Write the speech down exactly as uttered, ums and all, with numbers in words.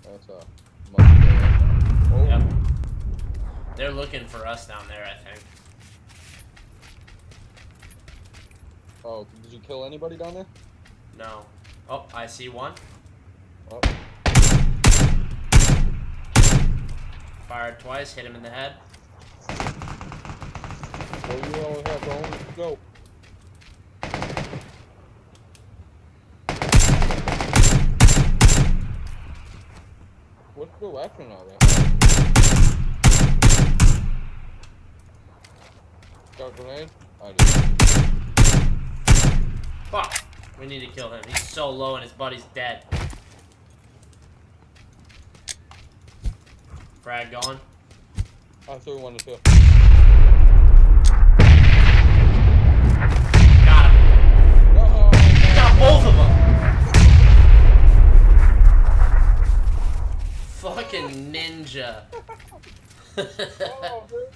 That's a must. Oh. Yep. They're looking for us down there, I think. Oh, did you kill anybody down there? No. Oh, I see one. Oh. Fired twice, hit him in the head. Well, you only have the only scope. What's the weapon on that? Got a grenade? I did. Fuck! We need to kill him. He's so low and his buddy's dead. Frag going. I threw one to two. Got him. No, Got both of them. Fucking ninja. oh,